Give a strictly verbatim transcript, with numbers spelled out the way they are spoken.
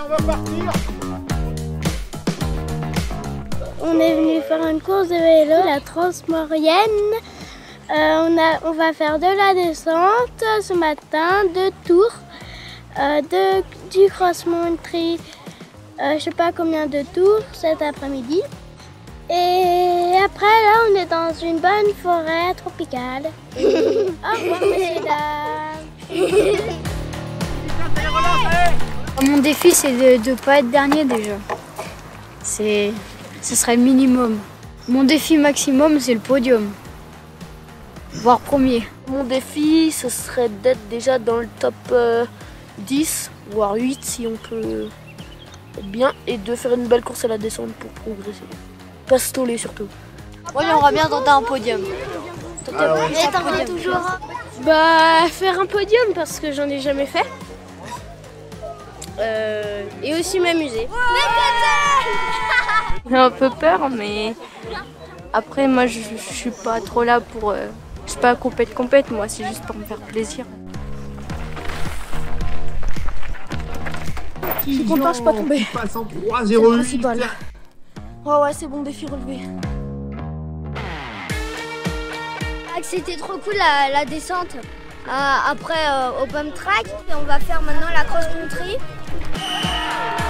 on va partir. On est venu faire une course de vélo, la Transmaurienne. Euh, on, a, on va faire de la descente ce matin, deux tours, euh, de, du cross-country, euh, je ne sais pas combien de tours cet après-midi. Et après, là, on est dans une bonne forêt tropicale. Au revoir, messieurs, dames. Mon défi, c'est de ne pas être dernier déjà. C'est, ce serait le minimum. Mon défi maximum, c'est le podium, voire premier. Mon défi, ce serait d'être déjà dans le top euh, dix, voire huit si on peut être bien, et de faire une belle course à la descente pour progresser. Pas se toller surtout. Moi, j'aimerais bien tenter un podium. Et t'en veux toujours? Bah, faire un podium parce que j'en ai jamais fait. Euh, et aussi m'amuser. J'ai un peu peur, mais après, moi, je, je suis pas trop là pour. Euh, je suis pas compète compète, moi, c'est juste pour me faire plaisir. Je suis content, je suis pas tombée. Passe en trois zéro huit. Oh ouais, c'est bon, défi relevé. C'était trop cool la, la descente. Euh, après, euh, au pump track, et on va faire maintenant la cross country.